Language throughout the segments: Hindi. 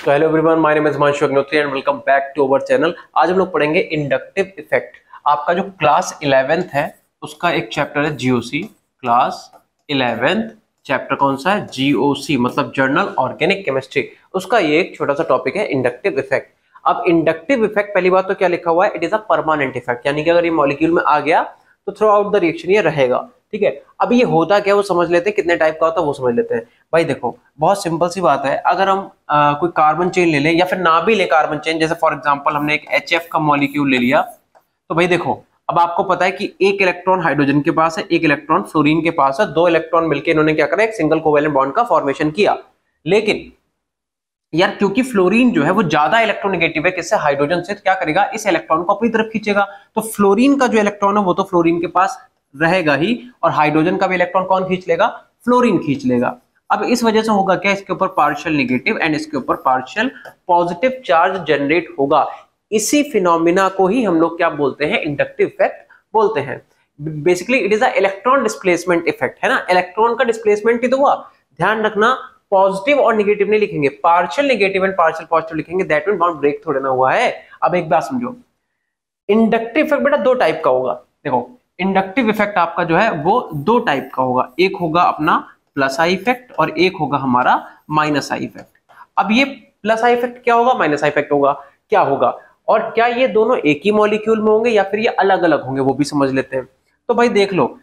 तो hello everyone, my name is Himanshu Agnihotri and welcome back to our channel. आज हम लोग पढ़ेंगे इंडक्टिव इफेक्ट। आपका जो क्लास 11th है उसका एक चैप्टर है जीओसी। क्लास 11th चैप्टर कौन सा है? जीओसी, मतलब जर्नल ऑर्गेनिक केमिस्ट्री। उसका ये एक छोटा सा टॉपिक है इंडक्टिव इफेक्ट। अब इंडक्टिव इफेक्ट पहली बात तो क्या लिखा हुआ है? It is a permanent effect, यानी कि अगर ये मॉलिक्यूल में आ गया तो थ्रू आउट द रिएक्शन ये रहेगा। ठीक है, अब ये होता क्या वो समझ लेते हैं, कितने टाइप का होता है वो समझ लेते हैं। भाई देखो, बहुत सिंपल सी बात है। अगर हम कोई कार्बन चेन ले लें या फिर ना भी ले कार्बन चेन, जैसे फॉर एग्जांपल हमने एक HF का मॉलिक्यूल ले लिया, तो भाई देखो अब आपको पता है कि एक इलेक्ट्रॉन हाइड्रोजन के पास है, एक इलेक्ट्रॉन फ्लोरीन के पास है। दो इलेक्ट्रॉन मिलकर इन्होंने क्या करा? एक सिंगल कोवेलेंट बॉन्ड का फॉर्मेशन किया। लेकिन यार क्योंकि फ्लोरीन जो है वो ज्यादा इलेक्ट्रोनेगेटिव है किससे? हाइड्रोजन से, तो क्या करेगा? इस इलेक्ट्रॉन को अपनी तरफ खींचेगा। तो फ्लोरीन का जो इलेक्ट्रॉन है वो तो फ्लोरीन के पास रहेगा ही, और हाइड्रोजन का भी इलेक्ट्रॉन कौन खींच लेगा? फ्लोरीन खींच लेगा। अब इस वजह से होगा क्या? इसके ऊपर पार्शियल नेगेटिव एंड इसके ऊपर पार्शियल पॉजिटिव चार्ज जनरेट होगा। इसी फिनोमिना को ही हम लोग क्या बोलते हैं? इंडक्टिव इफेक्ट बोलते हैं। Basically it is a electron displacement effect, है ना? इलेक्ट्रॉन का डिस्प्लेसमेंट ही तो हुआ। ध्यान रखना, पॉजिटिव और नेगेटिव नहीं लिखेंगे, partial negative and partial positive लिखेंगे। दैट मीन बॉन्ड ब्रेक थोड़ा ना हुआ है। अब एक बात समझो, इंडक्टिव इफेक्ट बेटा दो टाइप का होगा। देखो, इंडक्टिव इफेक्ट आपका जो है वो दो टाइप का होगा। एक होगा अपना प्लस आई इफेक्ट और एक होगा हमारा माइनस आई इफेक्ट। अब ये प्लस आई इफेक्ट क्या होगा, माइनस आई इफेक्ट होगा क्या होगा, और क्या ये दोनों एक ही मॉलिक्यूल में होंगे या फिर ये अलग अलग होंगे, वो भी समझ लेते हैं। तो भाई देख लो,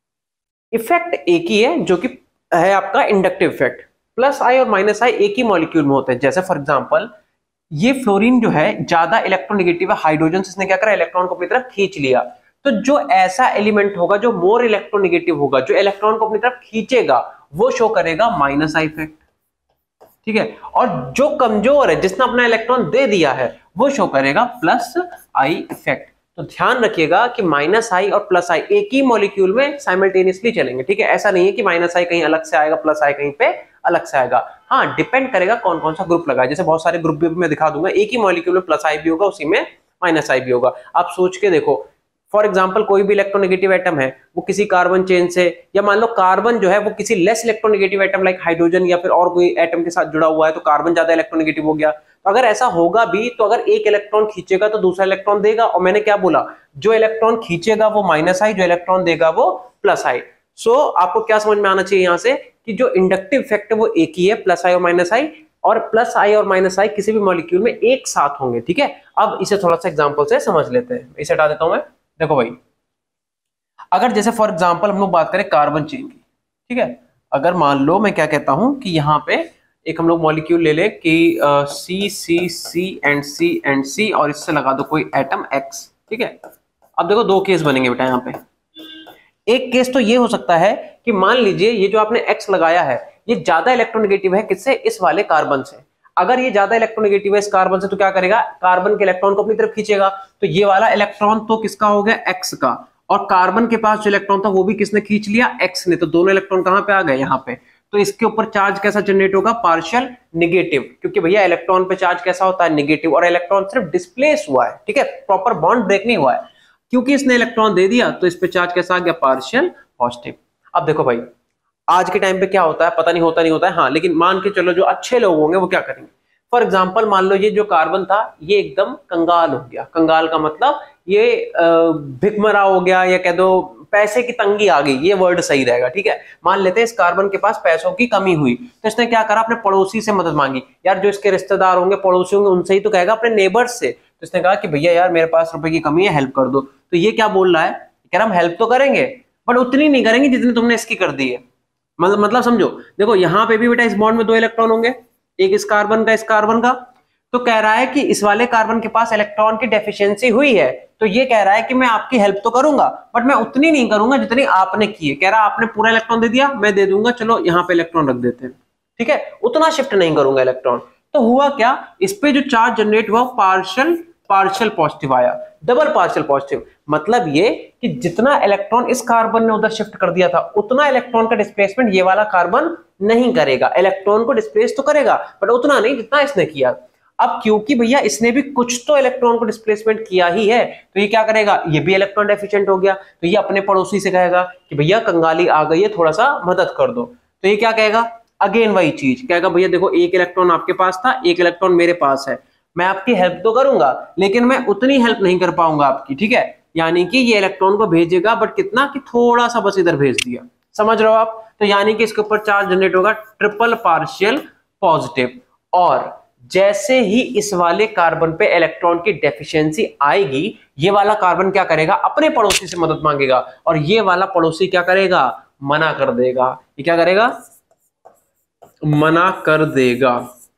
इफेक्ट एक ही है जो कि है आपका इंडक्टिव इफेक्ट। प्लस आई और माइनस आई एक ही मॉलिक्यूल में होते हैं। जैसे फॉर एग्जांपल ये फ्लोरीन जो है ज्यादा इलेक्ट्रोनेगेटिव है, हाइड्रोजन से इसने क्या करा? इलेक्ट्रॉन को अपनी तरफ खींच लिया। तो जो ऐसा एलिमेंट होगा जो मोर इलेक्ट्रोनेगेटिव होगा, जो इलेक्ट्रॉन को अपनी तरफ खींचेगा, वो शो करेगा माइनस आई इफेक्ट। ठीक है, और जो कमजोर है, जिसने अपना इलेक्ट्रॉन दे दिया है, वो शो करेगा प्लस आई इफेक्ट। तो ध्यान रखिएगा कि माइनस आई और प्लस आई एक ही मॉलिक्यूल में साइमल्टेनियसली चलेंगे। ठीक है, ऐसा नहीं है कि माइनस आई कहीं अलग से आएगा, प्लस आई कहीं पे अलग से आएगा। हाँ, डिपेंड करेगा कौन कौन सा ग्रुप लगा है। जैसे बहुत सारे ग्रुप भी मैं दिखा दूंगा, एक ही मॉलिक्यूल में प्लस आई भी होगा, उसी में माइनस आई भी होगा। आप सोच के देखो, फॉर एग्जाम्पल कोई भी इलेक्ट्रोनेगेटिव एटम है, वो किसी कार्बन चेन से, या मान लो कार्बन जो है वो किसी less electronegative atom like hydrogen या फिर और कोई एटम के साथ जुड़ा हुआ है, तो कार्बन ज्यादा इलेक्ट्रोनेगेटिव हो गया। तो अगर ऐसा होगा भी, तो अगर एक इलेक्ट्रॉन खींचेगा तो दूसरा इलेक्ट्रॉन देगा। और मैंने क्या बोला? जो इलेक्ट्रॉन खींचेगा वो माइनस आई, जो इलेक्ट्रॉन देगा वो प्लस आई। सो आपको क्या समझ में आना चाहिए यहां से कि जो इंडक्टिव इफेक्ट है वो एक ही है, प्लस आई और माइनस आई, और प्लस आई और माइनस आई किसी भी मॉलिक्यूल में एक साथ होंगे। ठीक है, अब इसे थोड़ा सा एग्जांपल से समझ लेते हैं। इसे हटा देता हूं मैं। देखो भाई, अगर जैसे फॉर एग्जांपल हम लोग बात करें कार्बन चेन की, ठीक है, अगर मान लो मैं क्या कहता हूं कि यहाँ पे एक हम लोग मॉलिक्यूल ले ले कि सी सी सी एंड सी और इससे लगा दो कोई एटम एक्स। ठीक है, अब देखो दो केस बनेंगे बेटा यहाँ पे। एक केस तो ये हो सकता है कि मान लीजिए ये जो आपने एक्स लगाया है ये ज्यादा इलेक्ट्रोनेगेटिव है किससे? इस वाले कार्बन से। अगर ये ज्यादा इलेक्ट्रोनेगेटिव है इस कार्बन से, तो क्या करेगा? कार्बन के इलेक्ट्रॉन को अपनी तरफ खींचेगा। तो ये वाला इलेक्ट्रॉन तो किसका हो गया? एक्स का। और कार्बन के पास जो इलेक्ट्रॉन था वो भी किसने खींच लिया? एक्स ने। तो दोनों इलेक्ट्रॉन कहां पे आ गए? यहाँ पे। तो इसके ऊपर चार्ज कैसा जनरेट होगा? पार्शियल नेगेटिव, क्योंकि भैया इलेक्ट्रॉन पे चार्ज कैसा होता है? नेगेटिव। और इलेक्ट्रॉन सिर्फ डिस्प्लेस हुआ है, ठीक है, प्रॉपर बॉन्ड ब्रेक नहीं हुआ है। क्योंकि इसने इलेक्ट्रॉन दे दिया तो इस पे चार्ज कैसा आ गया? Partial positive. अब देखो भाई, आज के टाइम पे क्या होता है पता नहीं, होता नहीं होता है, हाँ, लेकिन मान के चलो जो अच्छे लोग होंगे वो क्या करेंगे? फॉर एग्जाम्पल मान लो ये जो कार्बन था ये एकदम कंगाल हो गया। कंगाल का मतलब ये भिखमरा हो गया, या कह दो पैसे की तंगी आ गई, ये वर्ड सही रहेगा। ठीक है, मान लेते हैं इस कार्बन के पास पैसों की कमी हुई, तो इसने क्या करा? अपने पड़ोसी से मदद मांगी। यार जो इसके रिश्तेदार होंगे, पड़ोसी होंगे, उनसे ही तो कहेगा, अपने नेबर्स से। तो इसने कहा कि भैया यार मेरे पास रुपए की कमी है, हेल्प कर दो। तो ये क्या बोल रहा है? कह रहा हम हेल्प तो करेंगे बट उतनी नहीं करेंगे जितनी तुमने इसकी कर दी है। मतलब समझो, देखो यहाँ पे भी बेटा इस बॉन्ड में दो इलेक्ट्रॉन होंगे, एक इस कार्बन का, इस कार्बन का। तो कह रहा है कि इस वाले कार्बन के पास इलेक्ट्रॉन की डेफिशिएंसी हुई है, तो ये कह रहा है कि मैं आपकी हेल्प तो करूंगा बट मैं उतनी नहीं करूंगा जितनी आपने की है। कह रहा आपने पूरा इलेक्ट्रॉन दे दिया, मैं दे दूंगा, चलो यहाँ पे इलेक्ट्रॉन रख देते हैं। ठीक है, उतना शिफ्ट नहीं करूंगा इलेक्ट्रॉन। तो हुआ क्या? इस पे जो चार्ज जनरेट हुआ पार्शियल पॉजिटिव आया, डबल पार्शियल पॉजिटिव। मतलब ये कि जितना इलेक्ट्रॉन इस कार्बन ने उधर शिफ्ट कर दिया था उतना इलेक्ट्रॉन का डिस्प्लेसमेंट ये वाला कार्बन नहीं करेगा। इलेक्ट्रॉन को डिस्प्लेस तो करेगा बट उतना नहीं जितना इसने किया। अब क्योंकि भैया इसने भी कुछ तो इलेक्ट्रॉन को डिस्प्लेसमेंट किया ही है, तो ये क्या करेगा? ये भी इलेक्ट्रॉन डेफिशिएंट हो गया, तो ये अपने पड़ोसी से कहेगा कि भैया कंगाली आ गई है, थोड़ा सा मदद कर दो। तो ये क्या कहेगा? अगेन वही चीज कहेगा, भैया देखो एक इलेक्ट्रॉन आपके पास था, एक इलेक्ट्रॉन मेरे पास है, मैं आपकी हेल्प तो करूंगा लेकिन मैं उतनी हेल्प नहीं कर पाऊंगा आपकी, ठीक है। यानी कि ये इलेक्ट्रॉन को भेजेगा बट कितना, कि थोड़ा सा बस इधर भेज दिया, समझ रहे हो आप। तो यानी कि इसके ऊपर चार्ज जनरेट होगा ट्रिपल पार्शियल पॉजिटिव। और जैसे ही इस वाले कार्बन पे इलेक्ट्रॉन की डेफिशिएंसी आएगी, ये वाला कार्बन क्या करेगा, अपने पड़ोसी से मदद मांगेगा, और ये वाला पड़ोसी क्या करेगा, मना कर देगा। ये क्या करेगा, मना कर देगा,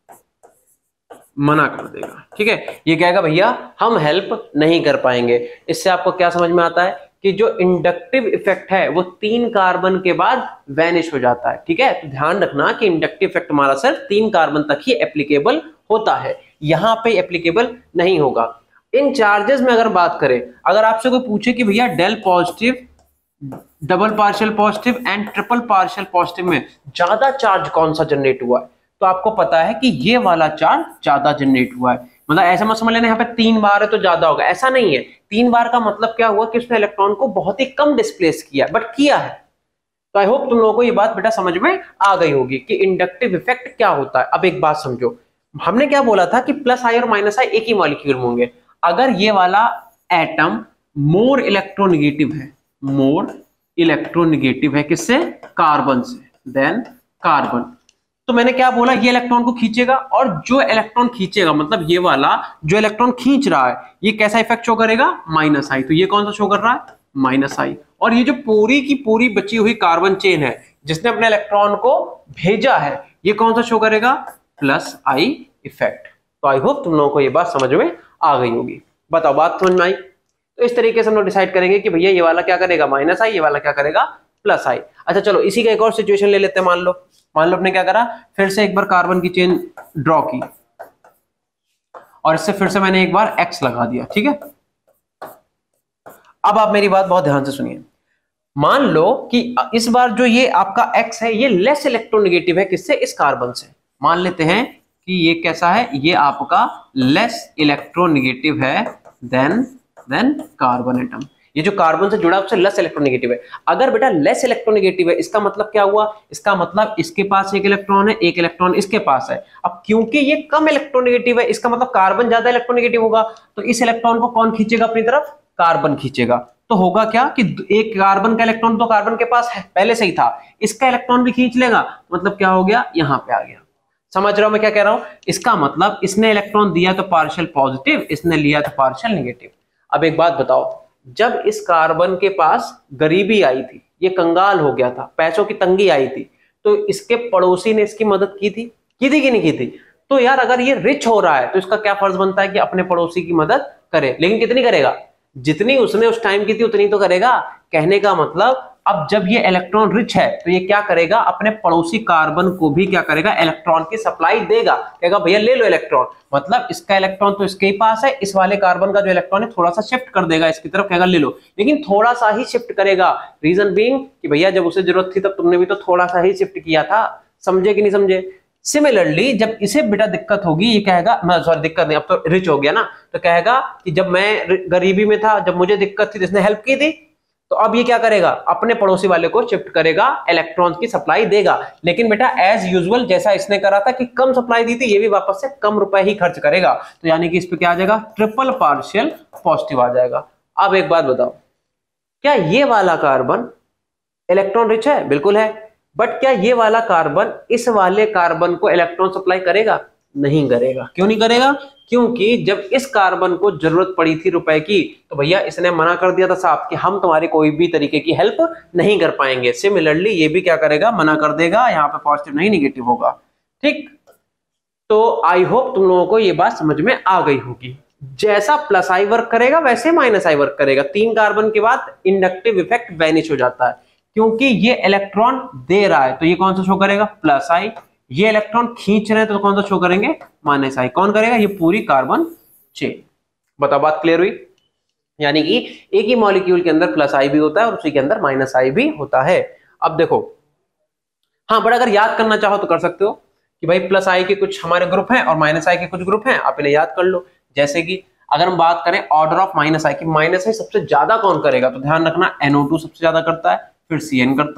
मना कर देगा, ठीक है। ये कहेगा भैया हम हेल्प नहीं कर पाएंगे। इससे आपको क्या समझ में आता है कि जो इंडक्टिव इफेक्ट है वो 3 कार्बन के बाद वैनिश हो जाता है, ठीक है। तो ध्यान रखना कि इंडक्टिव इफेक्ट हमारा सिर्फ 3 कार्बन तक ही एप्लीकेबल होता है, यहां पे एप्लीकेबल नहीं होगा। इन चार्जेस में अगर बात करें, अगर आपसे कोई पूछे कि भैया del positive, double partial positive and triple partial positive में ज्यादा चार्ज कौन सा जनरेट हुआ है, तो आपको पता है कि ये वाला चार्ज ज्यादा जनरेट हुआ है। मतलब ऐसा मत समझ लेना यहाँ पे 3 बार है तो ज्यादा होगा, ऐसा नहीं है। 3 बार का मतलब क्या हुआ कि उसने इलेक्ट्रॉन को बहुत ही कम डिस्प्लेस किया, बट किया है। तो आई होप तुम लोगों को ये बात बेटा समझ में आ गई होगी कि इंडक्टिव इफेक्ट क्या होता है। अब एक बात समझो, हमने क्या बोला था कि प्लस आई और माइनस आई एक ही मॉलिक्यूल में होंगे। अगर ये वाला एटम मोर इलेक्ट्रोनेगेटिव है, मोर इलेक्ट्रोनेगेटिव है किससे, कार्बन से, देन कार्बन, तो मैंने क्या बोला, ये इलेक्ट्रॉन को खींचेगा, और जो इलेक्ट्रॉन खींचेगा मतलब ये वाला जो इलेक्ट्रॉन खींच रहा है ये कैसा इफेक्ट शो करेगा, माइनस आई। तो ये कौन सा शो कर रहा है, माइनस आई। और ये जो पूरी की पूरी बची हुई कार्बन चेन है जिसने अपने इलेक्ट्रॉन को भेजा है, ये कौन सा शो करेगा, प्लस आई इफेक्ट। तो आई होप तुम लोगों को ये बात समझ में आ गई होगी। बताओ बात समझ में आई। तो इस तरीके से हम लोग डिसाइड करेंगे कि भैया ये वाला क्या करेगा, माइनस आई, ये वाला क्या करेगा, प्लस आई। अच्छा चलो इसी का एक और सिचुएशन ले लेते हैं। मान लो अपने क्या करा, फिर से एक बार कार्बन की चेन ड्रॉ की, और इससे फिर से मैंने एक बार एक्स लगा दिया, ठीक है। अब आप मेरी बात बहुत ध्यान से सुनिए। मान लो कि इस बार जो ये आपका एक्स है ये लेस इलेक्ट्रोनेगेटिव है किससे, इस कार्बन से। मान लेते हैं कि ये कैसा है, ये आपका लेस इलेक्ट्रोनेगेटिव है देन कार्बन एटम। ये जो कार्बन से जुड़ा है उससे लेस इलेक्ट्रोनेगेटिव है। अगर बेटा लेस इलेक्ट्रोनेगेटिव है, इसका मतलब क्या हुआ, इसका मतलब इसके पास एक इलेक्ट्रॉन है, एक इलेक्ट्रॉन इसके पास है। अब क्योंकि ये कम इलेक्ट्रोनेगेटिव है, इसका मतलब कार्बन ज्यादा इलेक्ट्रोनेगेटिव होगा, तो इस इलेक्ट्रॉन को कौन खींचेगा अपनी तरफ, कार्बन खींचेगा। तो होगा क्या कि एक कार्बन का इलेक्ट्रॉन तो कार्बन के पास है पहले से ही था, इसका इलेक्ट्रॉन भी खींच लेगा, मतलब क्या हो गया, यहां पे आ गया। समझ रहा हूं मैं क्या कह रहा हूं। इसका मतलब इसने इलेक्ट्रॉन दिया तो पार्शियल पॉजिटिव, इसने लिया तो पार्शियल नेगेटिव। अब एक बात बताओ, जब इस कार्बन के पास गरीबी आई थी, ये कंगाल हो गया था, पैसों की तंगी आई थी, तो इसके पड़ोसी ने इसकी मदद की थी कि नहीं की थी। तो यार अगर ये रिच हो रहा है तो इसका क्या फर्ज बनता है कि अपने पड़ोसी की मदद करे, लेकिन कितनी करेगा, जितनी उसने उस टाइम की थी उतनी तो करेगा। कहने का मतलब अब जब ये इलेक्ट्रॉन रिच है तो ये क्या करेगा, अपने पड़ोसी कार्बन को भी क्या करेगा, इलेक्ट्रॉन की सप्लाई देगा, कहेगा भैया ले लो इलेक्ट्रॉन। मतलब इसका इलेक्ट्रॉन तो इसके ही पास है, इस वाले कार्बन का जो इलेक्ट्रॉन है थोड़ा सा शिफ्ट कर देगा इसकी तरफ, कहेगा ले लो, लेकिन थोड़ा सा ही शिफ्ट करेगा। रीजन बीइंग कि भैया जब उसे जरूरत थी तब तुमने भी तो थोड़ा सा ही शिफ्ट किया था। समझे कि नहीं समझे। सिमिलरली जब इसे बेटा दिक्कत होगी, ये कहेगा, सॉरी दिक्कत नहीं, अब तो रिच हो गया ना, तो कहेगा कि जब मैं गरीबी में था, जब मुझे दिक्कत थी, जिसने हेल्प की थी, तो अब ये क्या करेगा, अपने पड़ोसी वाले को शिफ्ट करेगा, इलेक्ट्रॉन्स की सप्लाई देगा। लेकिन बेटा एज यूजुअल जैसा इसने करा था कि कम सप्लाई दी थी, ये भी वापस से कम रुपए ही खर्च करेगा। तो यानी कि इस पे क्या आ जाएगा, ट्रिपल पार्शियल पॉजिटिव आ जाएगा। अब एक बात बताओ, क्या ये वाला कार्बन इलेक्ट्रॉन रिच है, बिल्कुल है, बट क्या ये वाला कार्बन इस वाले कार्बन को इलेक्ट्रॉन सप्लाई करेगा, नहीं करेगा। क्यों नहीं करेगा, क्योंकि जब इस कार्बन को जरूरत पड़ी थी रुपए की, तो भैया इसने मना कर दिया था साहब कि हम तुम्हारी कोई भी तरीके की हेल्प नहीं कर पाएंगे। सिमिलरली ये भी क्या करेगा, मना कर देगा, यहाँ पे पॉजिटिव नहीं निगेटिव होगा। ठीक, तो आई होप तुम लोगों को ये बात समझ में आ गई होगी। जैसा प्लस आई वर्क करेगा वैसे माइनस आई वर्क करेगा। 3 कार्बन के बाद इंडक्टिव इफेक्ट वैनिश हो जाता है, क्योंकि ये इलेक्ट्रॉन दे रहा है तो ये कौन सा शो करेगा, प्लस आई। ये इलेक्ट्रॉन खींच रहे हैं तो कौन सा शो करेंगे, माइनस आई। कौन करेगा, ये पूरी कार्बन चेन। बताओ बात क्लियर हुई। यानी कि एक ही मॉलिक्यूल के अंदर प्लस आई भी होता है और उसी के अंदर माइनस आई भी होता है। अब देखो, हाँ बट अगर याद करना चाहो तो कर सकते हो कि भाई प्लस आई के कुछ हमारे ग्रुप हैं और माइनस आई के कुछ ग्रुप हैं, आप इन्हें याद कर लो। जैसे कि अगर हम बात करें ऑर्डर ऑफ माइनस आई की, माइनस आई सबसे ज्यादा कौन करेगा, तो ध्यान रखना NO2 सबसे ज्यादा करता है, फिर CN करता है,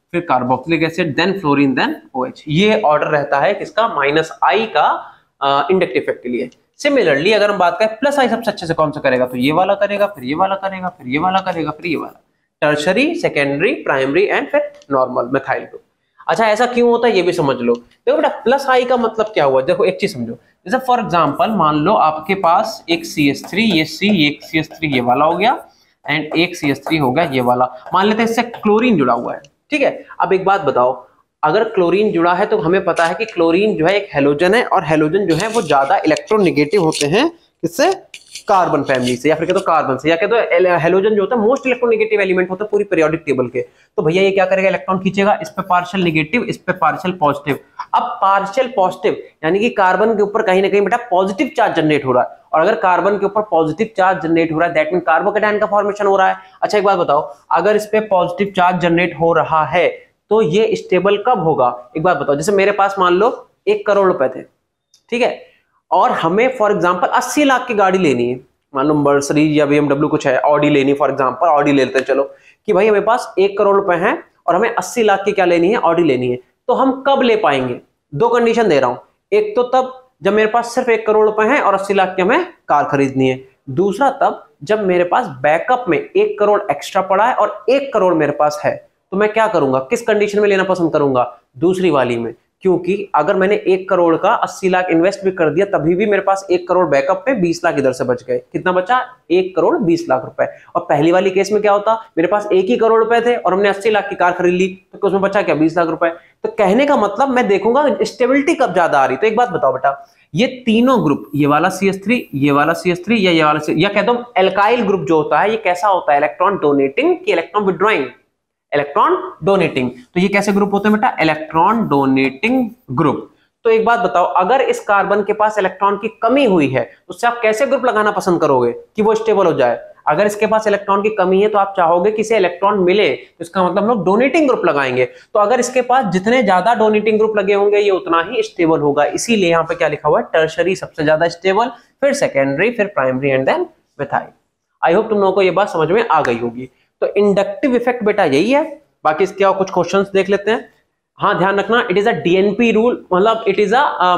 फिर carboxylic acid, then fluorine, then OH। ये ऑर्डर रहता है किसका, -I का इंडक्टिव इफेक्ट के लिए। सिमिलरली अगर हम बात करें +I सबसे अच्छे से कौन सा करेगा, तो ये वाला करेगा, फिर ये वाला करेगा, फिर ये वाला करेगा, फिर ये वाला। टर्शरी, सेकेंडरी, प्राइमरी एंड फिर नॉर्मल मिथाइल ग्रुप। अच्छा ऐसा क्यों होता है ये भी समझ लो। देखो बेटा +I का मतलब क्या हुआ, देखो एक चीज समझो। जैसे फॉर एग्जांपल मान लो आपके पास एक CH3, ये C, एक CH3 ये वाला हो गया, एंड एक CH3 हो गया ये वाला। मान लेते हैं इससे क्लोरीन जुड़ा हुआ है, ठीक है। अब एक बात बताओ, अगर क्लोरीन जुड़ा है तो हमें पता है कि क्लोरीन जो है एक हेलोजन है, और हेलोजन जो है वो ज्यादा इलेक्ट्रोनेगेटिव होते हैं किससे, कार्बन फैमिली से, या फिर कह दो कार्बन से, या कह दो हेलोजन जो होता है मोस्ट इलेक्ट्रोनेगेटिव एलिमेंट होता है पूरी पीरियोडिक टेबल के। तो भैया ये क्या करेगा, इलेक्ट्रॉन खींचेगा, इस पे पार्शियल नेगेटिव, इस पे पार्शियल पॉजिटिव। अब पार्शियल पॉजिटिव यानी कि कार्बन के ऊपर कहीं ना कहीं बेटा पॉजिटिव चार्ज जनरेट हो रहा है, और अगर कार्बन के ऊपर पॉजिटिव चार्ज जनरेट हो रहा है दैट मीन कार्बोकेटायन का फॉर्मेशन हो रहा है। अच्छा एक बात बताओ, अगर इस पे पॉजिटिव चार्ज जनरेट हो रहा है तो ये स्टेबल कब होगा, एक बात बताओ। जैसे मेरे पास मान लो 1 करोड़ रुपए थे, ठीक है, और हमें फॉर एग्जांपल 80 लाख की गाड़ी लेनी है, मान लो मर्सिडीज या BMW कुछ है, ऑडी लेनी, फॉर एग्जांपल ऑडी ले लेते हैं चलो, कि भाई हमें पास 1 करोड़ रुपए हैं और हमें 80 लाख की क्या लेनी है, ऑडी लेनी है। तो हम कब ले पाएंगे, 2 कंडीशन दे रहा हूं। एक तो तब जब मेरे पास सिर्फ 1 करोड़ रुपए हैं और 80 लाख की हमें कार खरीदनी है। दूसरा तब जब मेरे पास बैकअप में 1 करोड़ एक्स्ट्रा पड़ा है और 1 करोड़ मेरे पास है, तो मैं क्या करूंगा, किस कंडीशन में लेना पसंद करूंगा, दूसरी वाली में। क्योंकि अगर मैंने 1 करोड़ का 80 लाख इन्वेस्ट भी कर दिया तभी भी मेरे पास 1 करोड़ बैकअप पे 20 लाख इधर से बच गए। कितना बचा, 1 करोड़ 20 लाख रुपए। और पहली वाली केस में क्या होता, मेरे पास 1 ही करोड़ रुपए थे और हमने 80 लाख की कार खरीद ली, तो उसमें बचा क्या, 20 लाख रुपए। तो कहने का मतलब मैं देखूंगा स्टेबिलिटी कब ज्यादा आ रही। तो एक बात बताओ बेटा, ये तीनों ग्रुप, ये वाला CH3, ये वाला CH3, या ये वाला या कह दो एल्काइल ग्रुप जो होता है, ये कैसा होता है, इलेक्ट्रॉन डोनेटिंग कि इलेक्ट्रॉन विड्रॉइंग, इलेक्ट्रॉन डोनेटिंग। तो ये कैसे ग्रुप होते हैं बेटा, इलेक्ट्रॉन डोनेटिंग ग्रुप। तो एक बात बताओ, अगर इस कार्बन के पास इलेक्ट्रॉन की कमी हुई है तो उससे आप कैसे ग्रुप लगाना पसंद करोगे कि वो स्टेबल हो जाए। अगर इसके पास इलेक्ट्रॉन की कमी है तो आप चाहोगे कि इसे इलेक्ट्रॉन मिले, तो इसका मतलब हम लोग डोनेटिंग ग्रुप लगाएंगे। तो अगर इसके पास जितने ज्यादा डोनेटिंग ग्रुप लगे होंगे ये उतना ही स्टेबल होगा। इसीलिए यहाँ पे क्या लिखा हुआ है, टर्शरी सबसे ज्यादा स्टेबल, फिर सेकेंडरी, फिर primary and then methyl. I hope तुम लोगों को ये बात समझ में आ गई होगी। तो इंडक्टिव इफेक्ट बेटा यही है। बाकी इसके और कुछ क्वेश्चंस देख लेते हैं। हाँ ध्यान रखना, it is a DNP rule, मतलब इट इज अ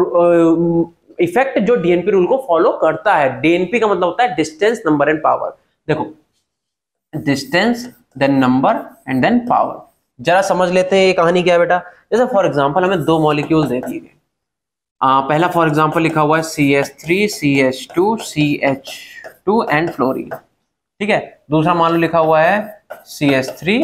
मतलब इफेक्ट जो DNP रूल को फॉलो करता है। DNP का मतलब होता है डिस्टेंस, नंबर एंड पावर। देखो distance then number and then power. जरा समझ लेते हैं ये कहानी क्या है बेटा। जैसे फॉर एग्जांपल हमें 2 मॉलिक्यूल दे दिए गए। पहला फॉर एग्जांपल लिखा हुआ है CH3 CH2 CH2 and fluorine, ठीक है। दूसरा मान लो लिखा हुआ है CH3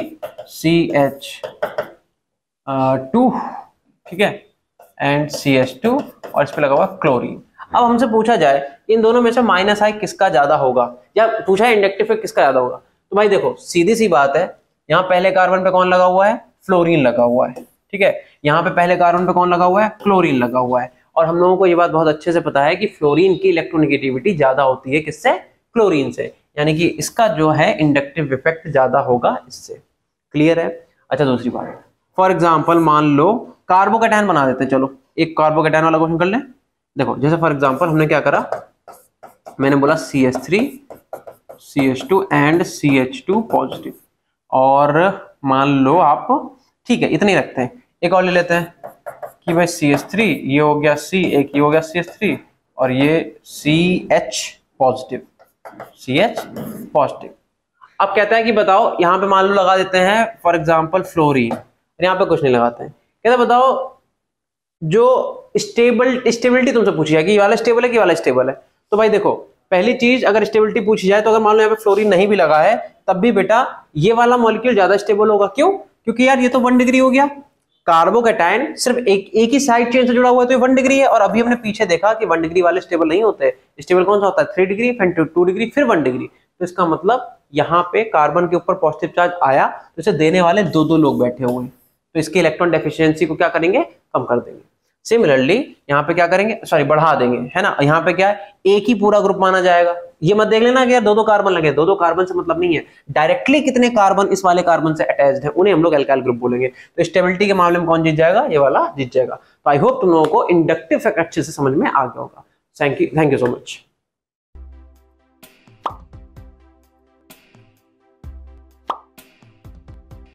CH2, ठीक है, एंड CH2 और इस पे लगा हुआ क्लोरीन। अब हमसे पूछा जाए इन दोनों में से -I किसका ज्यादा होगा, या पूछा है इंडक्टिव इफेक्ट किसका ज्यादा होगा। तो भाई देखो सीधी सी बात है, यहाँ पहले कार्बन पे कौन लगा हुआ है, फ्लोरीन लगा हुआ है, ठीक है। यहाँ पे पहले कार्बन पे कौन लगा हुआ है, क्लोरीन लगा हुआ है। और हम लोगों को ये बात बहुत अच्छे से पता है कि फ्लोरीन की इलेक्ट्रोनेगेटिविटी ज्यादा होती है किससे, क्लोरीन से, यानी कि इसका जो है इंडक्टिव इफेक्ट ज्यादा होगा इससे। क्लियर है। अच्छा दूसरी बात, फॉर एग्जाम्पल मान लो कार्बोकेटायन बना देते हैं। चलो एक कार्बोकेटायन वाला क्वेश्चन कर लें। देखो जैसे फॉर एग्जांपल हमने क्या करा, मैंने बोला CH3 CH2 and CH2 positive, और मान लो आप, ठीक है इतने ही रखते हैं। एक और ले लेते हैं कि भाई CH3 ये हो गया C, एक ये हो गया CH3 और ये CH पॉजिटिव, CH पॉजिटिव। अब कहता है कि बताओ यहाँ पे मान लो लगा देते हैं फॉर एग्जांपल फ्लोरीन, यहाँ पे कुछ नहीं लगाते हैं। कहता बताओ जो स्टेबिलिटी तुमसे पूछी जाएगी, ये वाला स्टेबल है कि वाला स्टेबल है। तो भाई देखो पहली चीज अगर स्टेबिलिटी पूछी जाए तो अगर मान लो यहाँ पे फ्लोरीन नहीं भी लगा है तब भी बेटा ये वाला मॉलिक्यूल ज्यादा स्टेबल होगा। क्यों? क्योंकि यार ये तो 1 डिग्री हो गया, कार्बोकेटायन सिर्फ एक ही साइड चेन से जुड़ा हुआ है तो ये 1 डिग्री है। और अभी हमने पीछे देखा कि 1 डिग्री वाले स्टेबल नहीं होते, स्टेबल कौन सा होता है 3 डिग्री, फिर 2 डिग्री, फिर 1 डिग्री। तो इसका मतलब यहाँ पे कार्बन के ऊपर पॉजिटिव चार्ज आया तो इसे देने वाले 2 लोग बैठे हुए हैं, तो इसके इलेक्ट्रॉन डेफिशिएंसी को क्या करेंगे, कम कर देंगे। सिमिलरली यहाँ पे क्या करेंगे, सॉरी बढ़ा देंगे, है ना। यहाँ पे क्या है, एक ही पूरा ग्रुप माना जाएगा। ये मत देख लेना कि यार 2 कार्बन लगे, 2 कार्बन से मतलब नहीं है, डायरेक्टली कितने कार्बन इस वाले कार्बन से अटैच्ड है उन्हें हम लोग एल्काइल ग्रुप बोलेंगे। तो स्टेबिलिटी के मामले में कौन जीत जाएगा, ये वाला जीत जाएगा। तो आई होप तुम लोगों को इंडक्टिव इफेक्ट अच्छे से समझ में आ गया होगा। Thank you so much.